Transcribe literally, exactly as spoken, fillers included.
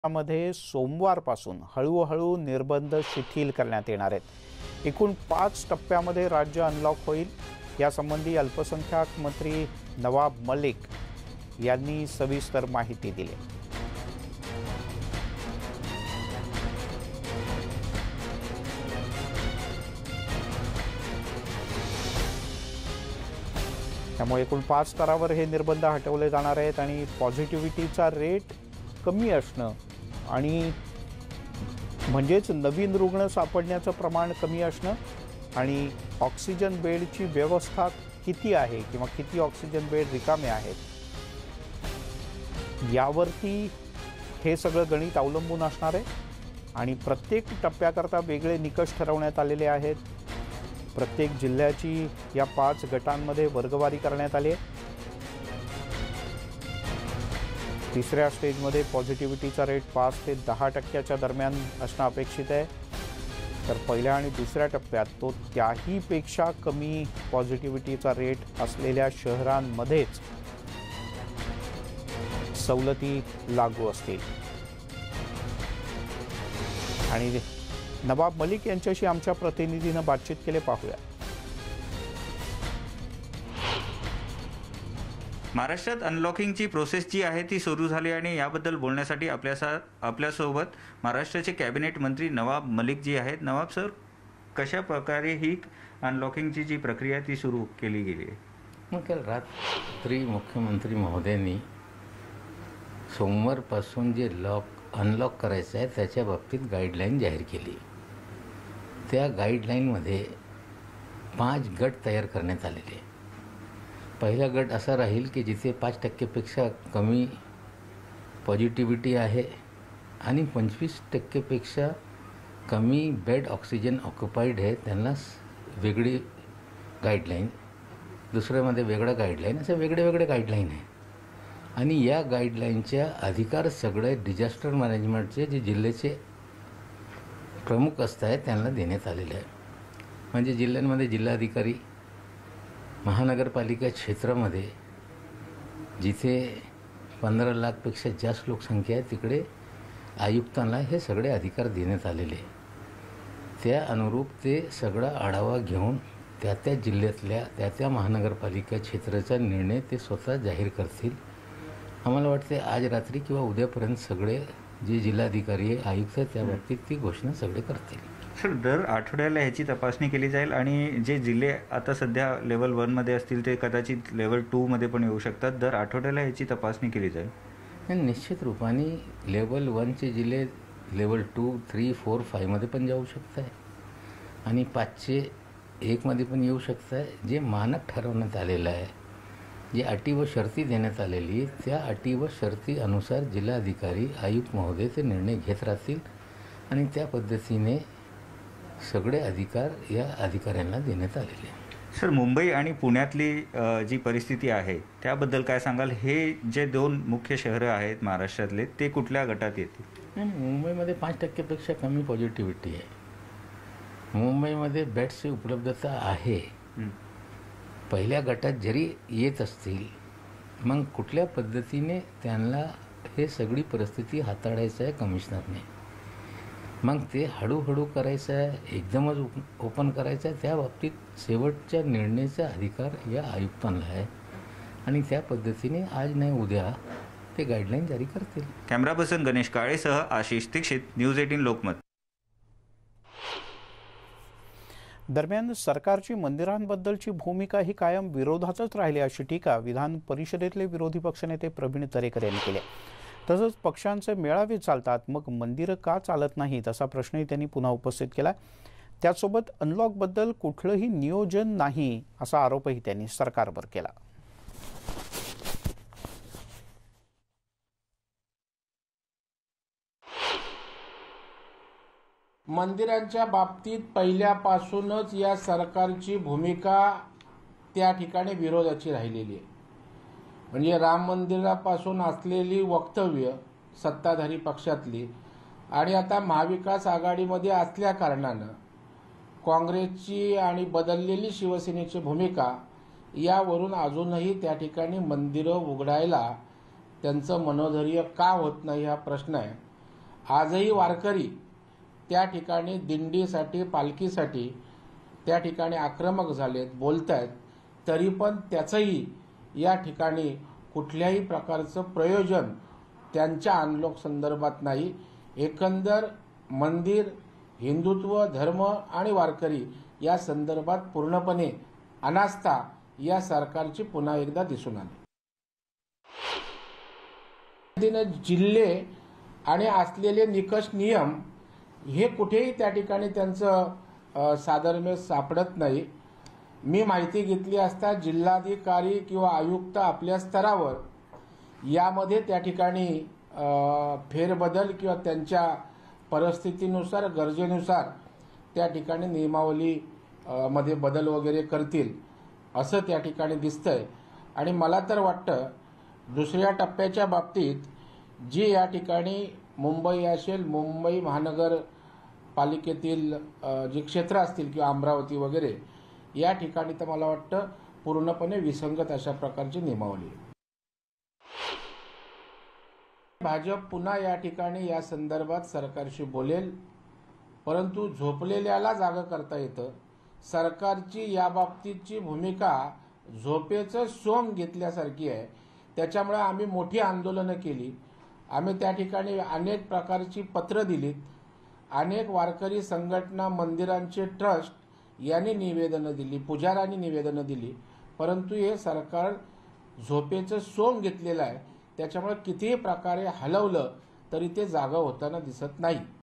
मध्ये सोमवारपासून हळूहळू निर्बंध शिथिल करण्यात येणार आहेत। एकूण पाच टप्प्यामध्ये राज्य अनलॉक होईल। यासंबंधी अल्पसंख्याक मंत्री नवाब मलिक यांनी सविस्तर माहिती दिली। त्यामुळे एकूण पाच स्तरावर हे निर्बंध हटवले जाणार आहेत आणि पॉझिटिव्हिटीचा रेट कमी असणं आणि म्हणजेच नवीन रुग्ण सापडण्याचं प्रमाण कमी असणं आणि ऑक्सिजन बेडची व्यवस्था किती आहे किंवा किती ऑक्सिजन बेड रिकामे आहेत यावरती हे सगळं गणित अवलंबून असणार आहे आणि प्रत्येक टप्प्याकरता वेगळे निकष ठरवण्यात आलेले आहेत। प्रत्येक जिल्ह्याची या पाच गटांमध्ये वर्गवारी करण्यात आली आहे। तिसऱ्या स्टेजमध्ये पॉझिटिव्हिटीचा रेट पाच ते दहा टक्क्याच्या दरम्यान असणं अपेक्षित आहे, तर पहिल्या आणि दुसऱ्या टप्प्यात तो त्याहीपेक्षा कमी पॉझिटिव्हिटीचा रेट असलेल्या शहरांमध्येच सवलती लागू असतील। आणि नवाब मलिक यांच्याशी आमच्या प्रतिनिधीने बातचीत केली, पाहूया। महाराष्ट्रात अनलॉकिंगची प्रोसेस जी आहे ती सुरू झाली आणि याबद्दल बोलण्यासाठी आपल्या आपल्यासोबत महाराष्ट्राचे कॅबिनेट मंत्री नवाब मलिक जी आहेत। नवाब सर, कशा प्रकारे ही अनलॉकिंगची जी प्रक्रिया ती सुरू केली गेली आहे? मग काल रात्री मुख्यमंत्री महोदयांनी सोमवारपासून जे लॉक अनलॉक करायचं आहे त्याच्या बाबतीत गाईडलाईन जाहीर केली। त्या गाईडलाईनमध्ये पाच गट तयार करण्यात आलेले। पहिला गट असा राहील की जिथे पाच टक्केपेक्षा कमी पॉझिटिव्हिटी आहे आणि पंचवीस टक्केपेक्षा कमी बेड ऑक्सिजन ऑक्युपाईड आहे त्यांना वेगळी गाईडलाईन, दुसऱ्यामध्ये वेगळा गाईडलाईन, असे वेगळे वेगळे गाईडलाईन आहे। आणि या गाईडलाईनच्या अधिकार सगळे डिझास्टर मॅनेजमेंटचे जे जिल्ह्याचे प्रमुख असतात त्यांना देण्यात आलेले आहे। म्हणजे जिल्ह्यांमध्ये जिल्हाधिकारी, महानगरपालिका क्षेत्रामध्ये जिथे पंधरा लाखपेक्षा जास्त लोकसंख्या आहे तिकडे आयुक्तांना हे सगळे अधिकार देण्यात आलेले। त्या अनुरूप ते सगळा आढावा घेऊन त्या त्या जिल्ह्यातल्या त्या त्या महानगरपालिका क्षेत्राचा निर्णय ते स्वतः जाहीर करतील। आम्हाला वाटते आज रात्री किंवा उद्यापर्यंत सगळे जे जिल्हाधिकारी आयुक्त त्या बाबतीत ती घोषणा सगळे करतील। सर, दर आठवड्याला ह्याची तपासणी केली जाईल आणि जे जिल्हे आता सध्या लेवल वनमध्ये असतील ते कदाचित लेवल टूमध्ये पण येऊ शकतात। दर आठवड्याला ह्याची तपासणी केली जाईल। निश्चित रूपाने लेवल वनचे जिल्हे लेवल टू थ्री फोर फायमध्ये पण जाऊ शकत आहे आणि पाचशे एकमध्ये पण येऊ शकत आहे। जे मानक ठरवण्यात आलेलं आहे, जे अटी व शर्ती देण्यात आलेली त्या अटी व शर्ती अनुसार जिल्हाधिकारी आयुक्त महोदय ते निर्णय घेत राहतील आणि त्या पद्धतीने सगळे अधिकार या अधिकाऱ्यांना देण्यात आलेले। सर, मुंबई आणि पुण्यातली जी परिस्थिती आहे त्याबद्दल काय सांगाल? हे जे दोन मुख्य शहरं आहेत महाराष्ट्रातले ते कुठल्या गटात येतील? मुंबईमध्ये पाच टक्केपेक्षा कमी पॉझिटिव्हिटी आहे। मुंबईमध्ये बेड्सची उपलब्धता आहे। पहिल्या गटात जरी येत असतील मग कुठल्या पद्धतीने त्यांना हे सगळी परिस्थिती हाताळायचं आहे कमिशनरने, मग ते हळूहळू करायचं आहे एकदमच ओपन करायचं आहे त्या बाबतीत शेवटच्या निर्णयाचा अधिकार या आयुक्तांना आहे आणि त्या पद्धतीने आज नाही उद्या ते गाईडलाईन जारी करतील। कॅमेरा पर्सन गणेश काळेसह आशिष दीक्षित, न्यूज एटीन लोकमत। दरम्यान सरकारची मंदिरांबद्दलची भूमिका ही कायम विरोधातच राहिली अशी टीका विधान परिषदेतले विरोधी पक्षनेते प्रवीण दरेकर यांनी केली। तसंच पक्षांचे मेळावे चालतात मग मंदिरं का चालत नाहीत असा प्रश्नही त्यांनी पुन्हा उपस्थित केला। त्यासोबत अनलॉकबद्दल कुठलंही नियोजन नाही असा आरोपही त्यांनी सरकारवर केला। मंदिरांच्या बाबतीत पहिल्यापासूनच या सरकारची भूमिका त्या ठिकाणी विरोधाची राहिलेली आहे। म्हणजे राम मंदिरापासून असलेली वक्तव्य सत्ताधारी पक्षातली आणि आता महाविकास आघाडीमध्ये असल्या कारणानं काँग्रेसची आणि बदललेली शिवसेनेची भूमिका यावरून अजूनही त्या ठिकाणी मंदिरं उघडायला त्यांचं मनोधैर्य का होत नाही हा प्रश्न आहे। आजही वारकरी त्या ठिकाणी दिंडीसाठी पालखीसाठी त्या ठिकाणी आक्रमक झालेत, बोलत आहेत, तरी पण त्याचंही या ठिकाणी कुठल्याही प्रकारचं प्रयोजन त्यांच्या अनलॉक संदर्भात नाही. एकंदर मंदिर, हिंदुत्व, धर्म आणि वारकरी या संदर्भात पूर्णपणे अनास्था या सरकारची पुन्हा एकदा दिसून आली. जिल्हे आणि असलेले निकष नियम हे कुठेही त्या ठिकाणी त्यांचं साधर्म्य सापडत नाही. मी माहिती घेतली असता जिल्हाधिकारी किंवा आयुक्त आपल्या स्तरावर यामध्ये त्या ठिकाणी फेरबदल किंवा त्यांच्या परिस्थितीनुसार गरजेनुसार त्या ठिकाणी नियमावली मध्ये बदल वगैरे करतील असं त्या ठिकाणी दिसतंय. आणि मला तर वाटतं दुसऱ्या टप्प्याच्या बाबतीत जी या ठिकाणी मुंबई असेल, मुंबई महानगरपालिकेतील जी क्षेत्र असतील किंवा अमरावती वगैरे या ठिकाणी तर मला वाटतं पूर्णपणे विसंगत अशा प्रकारची नियमावली. भाजप पुन्हा या ठिकाणी या संदर्भात सरकारशी बोलेल, परंतु झोपलेल्याला जागं करता येतं. सरकारची या बाबतीतची भूमिका झोपेचं सोंग घेतल्यासारखी आहे. त्याच्यामुळे आम्ही मोठी आंदोलनं केली, आम्ही त्या ठिकाणी अनेक प्रकारची पत्र दिलीत, अनेक वारकरी संघटना, मंदिरांचे ट्रस्ट यांनी निवेदनं दिली, पुजाऱ्यांनी निवेदनं दिली, परंतु हे सरकार झोपेचं सोंग घेतलेलं आहे. त्याच्यामुळे कितीही प्रकारे हलवलं तरी ते जागा होताना दिसत नाही.